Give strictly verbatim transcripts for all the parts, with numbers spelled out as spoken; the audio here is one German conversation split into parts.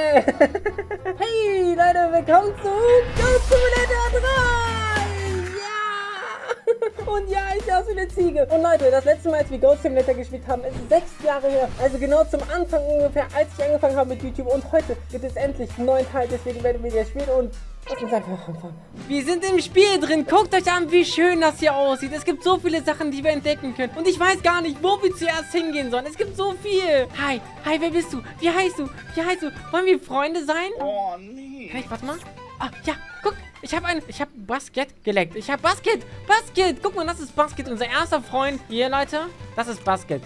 Hey Leute, willkommen zu Goat Simulator drei! Ja! Und ja, ich bin aus wie eine Ziege. Und Leute, das letzte Mal, als wir Goat Simulator gespielt haben, ist sechs Jahre her. Also genau zum Anfang ungefähr, als ich angefangen habe mit YouTube. Und heute gibt es endlich einen neuen Teil, deswegen werden wir jetzt spielen und lass uns einfach anfangen. Wir sind im Spiel drin. Guckt euch an, wie schön das hier aussieht. Es gibt so viele Sachen, die wir entdecken können. Und ich weiß gar nicht, wo wir zuerst hingehen sollen. Es gibt so viel. Hi, hi, wer bist du? Wie heißt du? Wie heißt du? Wollen wir Freunde sein? Oh, nee. Kann ich, warte mal. Ah, ja, guck. Ich habe ein, ich habe Basket geleckt. Ich habe Basket. Basket. Guck mal, das ist Basket, unser erster Freund. Hier, Leute, das ist Basket.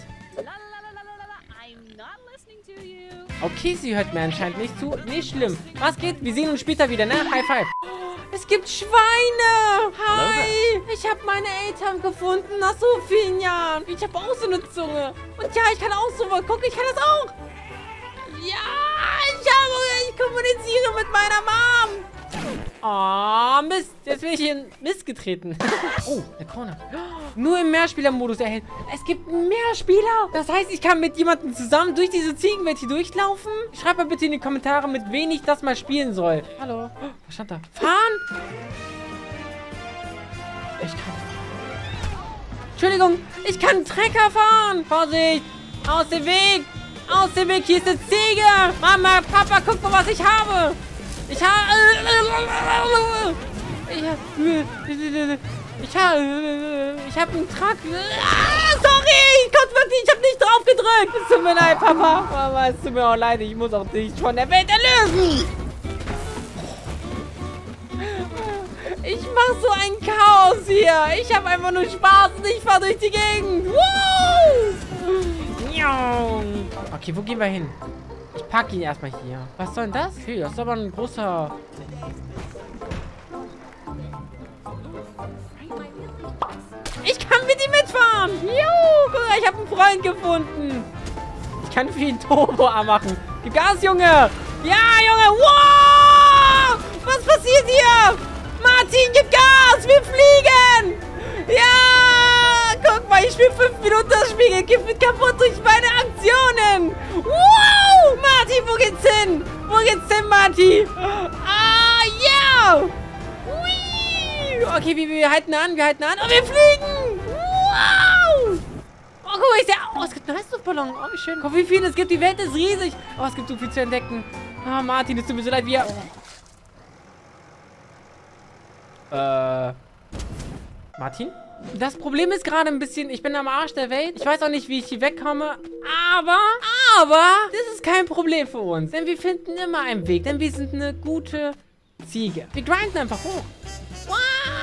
Okay, sie hört mir anscheinend nicht zu. Nicht schlimm. Was geht? Wir sehen uns später wieder, ne? High five. Oh, es gibt Schweine. Hi. Ich habe meine Eltern gefunden nach so vielen Jahren. Ich habe auch so eine Zunge. Und ja, ich kann auch so was. Guck, ich kann das auch. Ja, ich habe, ich kommuniziere mit meiner Mom. Oh, Mist. Jetzt bin ich in Mist getreten. Oh, eine Krone. Nur im Mehrspieler-Modus erhält. Es gibt mehr Spieler. Das heißt, ich kann mit jemandem zusammen durch diese Ziegenwelt hier durchlaufen. Schreibt mal bitte in die Kommentare, mit wem ich das mal spielen soll. Hallo. Oh, was stand da? Fahren? Ich kann... Entschuldigung. Ich kann einen Trecker fahren. Vorsicht. Aus dem Weg. Aus dem Weg. Hier ist eine Ziege. Mama, Papa, guck mal, was ich habe. Ich habe... Ich habe... Ich habe... Ich habe einen Truck... Ah, sorry! Ich konnte wirklich... Ich habe nicht drauf gedrückt! Es tut mir leid, Papa. Mama, es tut mir auch leid. Ich muss auch dich von der Welt erlösen. Ich mache so ein Chaos hier. Ich habe einfach nur Spaß und ich fahre durch die Gegend. Woo! Okay, wo gehen wir hin? Ich packe ihn erstmal hier. Was soll denn das? Okay, das ist aber ein großer... Ich kann mit ihm mitfahren. Juhu, guck mal, ich habe einen Freund gefunden. Ich kann für ihn Turbo machen. Gib Gas, Junge. Ja, Junge. Wow! Was passiert hier? Martin, gib Gas. Wir fliegen. Ja! Guck mal, ich spiele fünf Minuten das Spiel. Gib mich kaputt durch meine Aktionen. Wow! Martin, wo geht's hin? Wo geht's hin, Martin? Ah, ja! Yeah! Okay, wir, wir halten an, wir halten an. Und wir fliegen! Wow! Oh, guck mal, ist der... Oh, es gibt einen Heißluftballon. Oh, wie schön. Guck, wie viel es gibt. Die Welt ist riesig. Oh, es gibt so viel zu entdecken. Ah, oh, Martin, es tut mir so leid, wie er... Äh... Martin? Das Problem ist gerade ein bisschen, ich bin am Arsch der Welt. Ich weiß auch nicht, wie ich hier wegkomme. Aber, aber, das ist kein Problem für uns. Denn wir finden immer einen Weg. Denn wir sind eine gute Ziege. Wir grinden einfach hoch. Wow!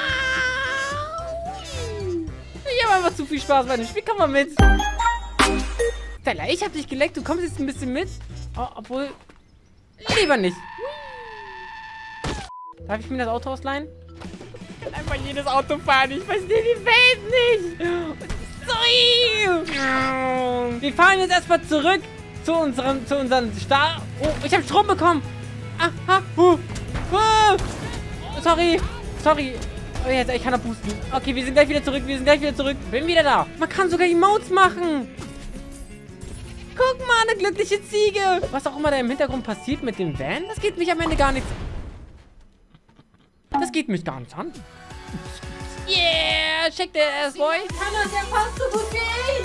Ich habe einfach zu viel Spaß bei dem Spiel. Komm mal mit. Stella, ich habe dich geleckt. Du kommst jetzt ein bisschen mit. Oh, obwohl, lieber nicht. Darf ich mir das Auto ausleihen? Ich kann einfach jedes Auto fahren. Ich verstehe die Welt nicht. Sorry. Wir fahren jetzt erstmal zurück zu unserem, zu unserem Start. Oh, ich habe Strom bekommen. Ah, ah, uh, uh. Sorry. Sorry. Oh, jetzt, ich kann da boosten. Okay, wir sind gleich wieder zurück. Wir sind gleich wieder zurück. Bin wieder da. Man kann sogar Emotes machen. Guck mal, eine glückliche Ziege. Was auch immer da im Hintergrund passiert mit dem Van, das geht mich am Ende gar nichts. Das geht mich gar nicht an. Yeah, check der ass, boy. Kann das ja fast so gut wie ich.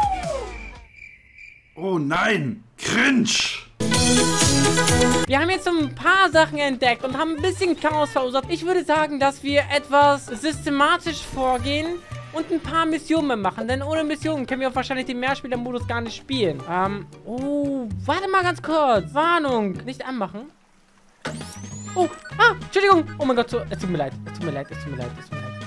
Oh nein, cringe. Wir haben jetzt so ein paar Sachen entdeckt und haben ein bisschen Chaos verursacht. Ich würde sagen, dass wir etwas systematisch vorgehen und ein paar Missionen machen. Denn ohne Missionen können wir auch wahrscheinlich den Mehrspieler-Modus gar nicht spielen. Ähm, oh, warte mal ganz kurz. Warnung, nicht anmachen. Oh, ah, Entschuldigung. Oh mein Gott, so, es tut mir leid. Es tut mir leid, es tut mir leid, es tut mir leid.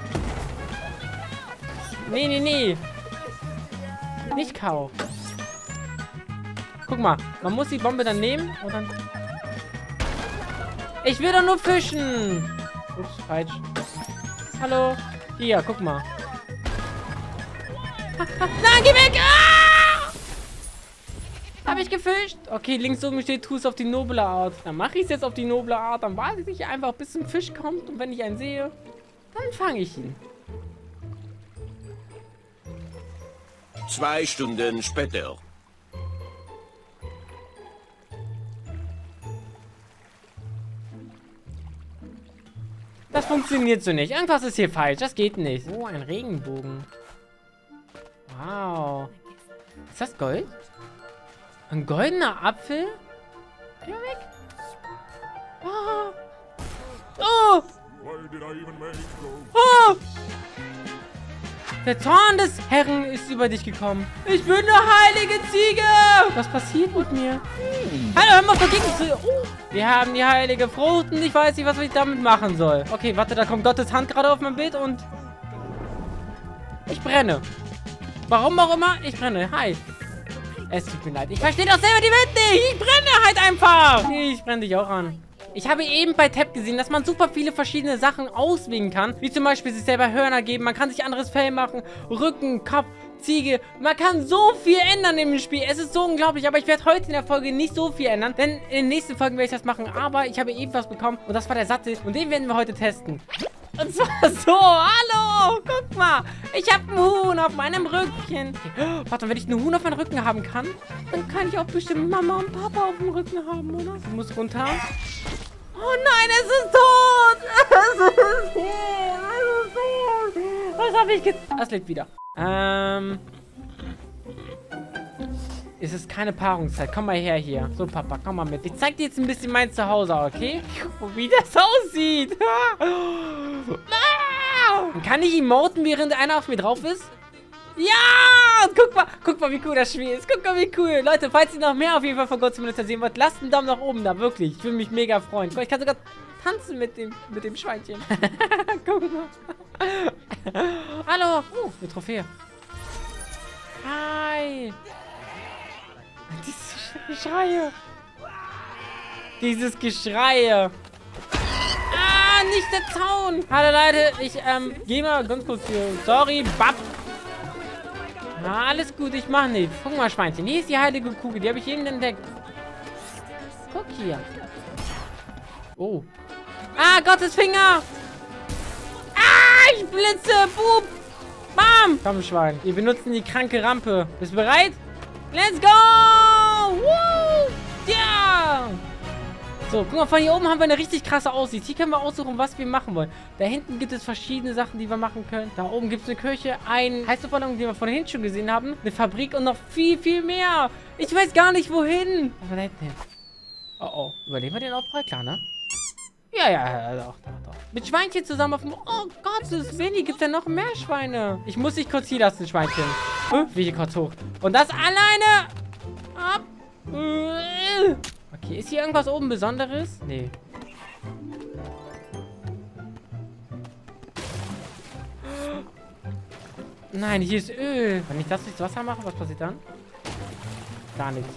Nee, nee, nee. Nicht Kau. Guck mal, man muss die Bombe dann nehmen und dann... Ich will doch nur fischen. Ups, falsch. Hallo. Hier, guck mal. Ah, ah, nein, geh weg! Ah! Hab ich gefischt? Okay, links oben steht, tu es auf die noble Art. Dann mache ich es jetzt auf die noble Art. Dann warte ich einfach, bis ein Fisch kommt. Und wenn ich einen sehe, dann fange ich ihn. Zwei Stunden später. Das funktioniert so nicht. Irgendwas ist hier falsch. Das geht nicht. Oh, ein Regenbogen. Wow. Ist das Gold? Ein goldener Apfel? Geh mal weg. Oh. Oh. Oh. Der Zorn des Herrn ist über dich gekommen. Ich bin eine heilige Ziege. Was passiert mit mir? Hm. Hallo, hör mal auf dagegen zu... Oh. Wir haben die heilige Frucht und ich weiß nicht, was ich damit machen soll. Okay, warte, da kommt Gottes Hand gerade auf mein Bild und... Ich brenne. Warum auch immer, ich brenne. Hi. Es tut mir leid. Ich verstehe doch selber die Welt nicht. Ich brenne halt einfach. Ich brenne dich auch an. Ich habe eben bei Tab gesehen, dass man super viele verschiedene Sachen auswählen kann. Wie zum Beispiel sich selber Hörner geben. Man kann sich anderes Fell machen. Rücken, Kopf, Ziege. Man kann so viel ändern im Spiel. Es ist so unglaublich. Aber ich werde heute in der Folge nicht so viel ändern. Denn in den nächsten Folgen werde ich das machen. Aber ich habe eben was bekommen. Und das war der Sattel. Und den werden wir heute testen. Und zwar so. Hallo. Guck mal. Ich habe einen Huhn auf meinem Rücken. Okay. Warte, wenn ich einen Huhn auf meinem Rücken haben kann, dann kann ich auch bestimmt Mama und Papa auf dem Rücken haben, oder? Ich muss runter. Oh nein, es ist tot! Es ist tot! Es ist tot! Was habe ich getan? Es lebt wieder. Ähm... Es ist keine Paarungszeit. Komm mal her hier. So, Papa, komm mal mit. Ich zeig dir jetzt ein bisschen mein Zuhause, okay? Wie das aussieht. Kann ich emoten, während einer auf mir drauf ist? Ja! Und guck mal, guck mal, wie cool das Spiel ist. Guck mal, wie cool. Leute, falls ihr noch mehr auf jeden Fall von Goat Simulator sehen wollt, lasst einen Daumen nach oben da, wirklich. Ich würde mich mega freuen. Ich kann sogar tanzen mit dem, mit dem Schweinchen. Guck mal. Hallo. Oh, eine Trophäe. Hi. Diese Geschreie. Dieses Geschreie. Ah, nicht der Zaun. Hallo, Leute. Ich, ähm, geh mal ganz kurz hier. Sorry, Bab. Na, alles gut, ich mach nichts. Guck mal, Schweinchen. Hier ist die heilige Kugel. Die habe ich eben entdeckt. Guck hier. Oh. Ah, Gottes Finger. Ah, ich blitze. Bub. Bam. Komm, Schwein. Wir benutzen die kranke Rampe. Bist du bereit? Let's go. Woo. Ja. So, guck mal, von hier oben haben wir eine richtig krasse Aussicht. Hier können wir aussuchen, was wir machen wollen. Da hinten gibt es verschiedene Sachen, die wir machen können. Da oben gibt es eine Kirche, ein Heißluftballon, den wir von hinten schon gesehen haben. Eine Fabrik und noch viel, viel mehr. Ich weiß gar nicht, wohin. Was war da hinten hin? Oh, oh. Überleben wir den Aufprall? Klar, ne? Ja, ja, ja, doch, doch, doch. Mit Schweinchen zusammen auf dem... Oh Gott, das ist wenig. Gibt es denn noch mehr Schweine? Ich muss dich kurz hier lassen, Schweinchen. Huh, wie hier kurz hoch. Und das alleine... Ab... Okay, ist hier irgendwas oben Besonderes? Nee. Nein, hier ist Öl. Wenn ich das durchs Wasser mache, was passiert dann? Gar nichts.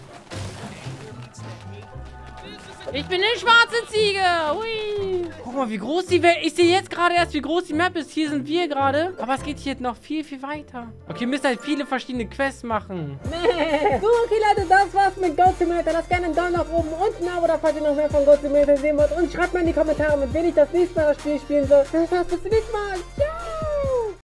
Ich bin eine schwarze Ziege. Hui. Guck mal, wie groß die Welt... Ich sehe jetzt gerade erst, wie groß die Map ist. Hier sind wir gerade. Aber es geht hier noch viel, viel weiter. Okay, wir müssen halt viele verschiedene Quests machen. So, okay, Leute, das war's mit Goat Simulator. Lasst gerne einen Daumen nach oben und ein Abo, da falls ihr noch mehr von Goat Simulator sehen wollt. Und schreibt mal in die Kommentare, mit wem ich das nächste Mal das Spiel spielen soll. Das war's bis zum nächsten Mal.